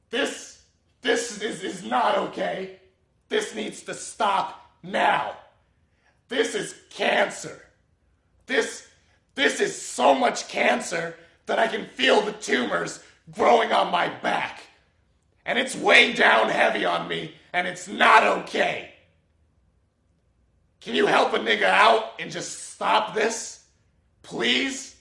This is not okay. This needs to stop now. This is cancer. This is so much cancer that I can feel the tumors growing on my back. And it's way down heavy on me, and it's not okay. Can you help a nigga out and just stop this? Please?